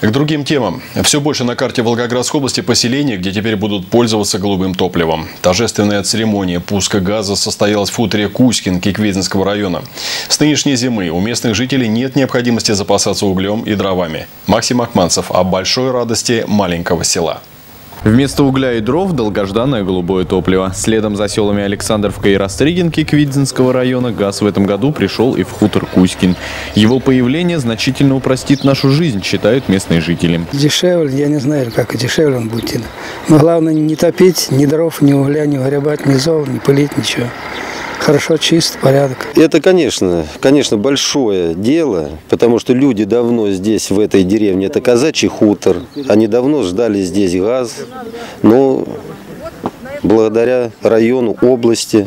К другим темам. Все больше на карте Волгоградской области поселений, где теперь будут пользоваться голубым топливом. Торжественная церемония пуска газа состоялась в хуторе Кузькин Киквидзинского района. С нынешней зимы у местных жителей нет необходимости запасаться углем и дровами. Максим Акманцев о большой радости маленького села. Вместо угля и дров долгожданное голубое топливо. Следом за селами Александровка и Растригин Киквидзинского района газ в этом году пришел и в хутор Кузькин. Его появление значительно упростит нашу жизнь, считают местные жители. Дешевле, я не знаю, как и дешевле он будет. Но главное не топить ни дров, ни угля, ни гребать, ни зол, ни пылить, ничего. Хорошо, чист, порядок. Это, конечно, большое дело, потому что люди давно здесь, в этой деревне, это казачий хутор, они давно ждали здесь газ, но благодаря району, области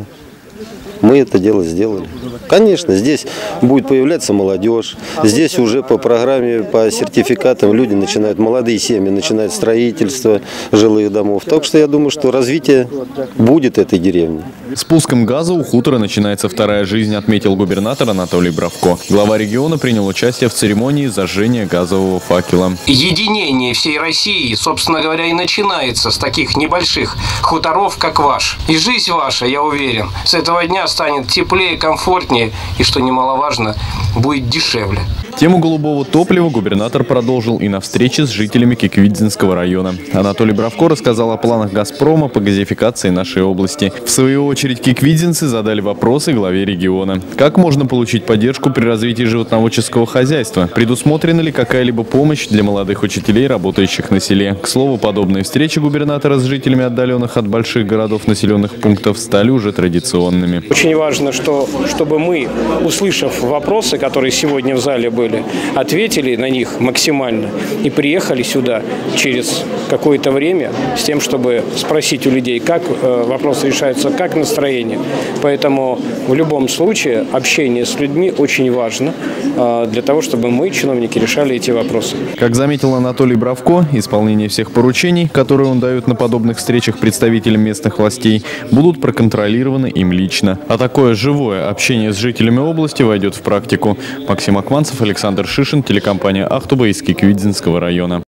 мы это дело сделали. Конечно, здесь будет появляться молодежь. Здесь уже по программе, по сертификатам люди начинают, молодые семьи начинают строительство жилых домов. Так что я думаю, что развитие будет этой деревни. С пуском газа у хутора начинается вторая жизнь, отметил губернатор Анатолий Бравко. Глава региона принял участие в церемонии зажжения газового факела. Единение всей России, собственно говоря, и начинается с таких небольших хуторов, как ваш. И жизнь ваша, я уверен, с этого дня станет теплее, комфортнее и, что немаловажно, будет дешевле. Тему голубого топлива губернатор продолжил и на встрече с жителями Киквидзинского района. Анатолий Бравко рассказал о планах «Газпрома» по газификации нашей области. В свою очередь киквидзинцы задали вопросы главе региона. Как можно получить поддержку при развитии животноводческого хозяйства? Предусмотрена ли какая-либо помощь для молодых учителей, работающих на селе? К слову, подобные встречи губернатора с жителями отдаленных от больших городов населенных пунктов стали уже традиционными. Очень важно, чтобы мы, услышав вопросы, которые сегодня в зале были, ответили на них максимально и приехали сюда через какое-то время с тем, чтобы спросить у людей, как вопрос решается, как настроение. Поэтому в любом случае общение с людьми очень важно для того, чтобы мы, чиновники, решали эти вопросы. Как заметил Анатолий Бравко, исполнение всех поручений, которые он дает на подобных встречах представителям местных властей, будут проконтролированы им лично. А такое живое общение с жителями области войдет в практику. Максим Акманцев, Александр Шишин, телекомпания «Ахтуба» из Киквидзинского района.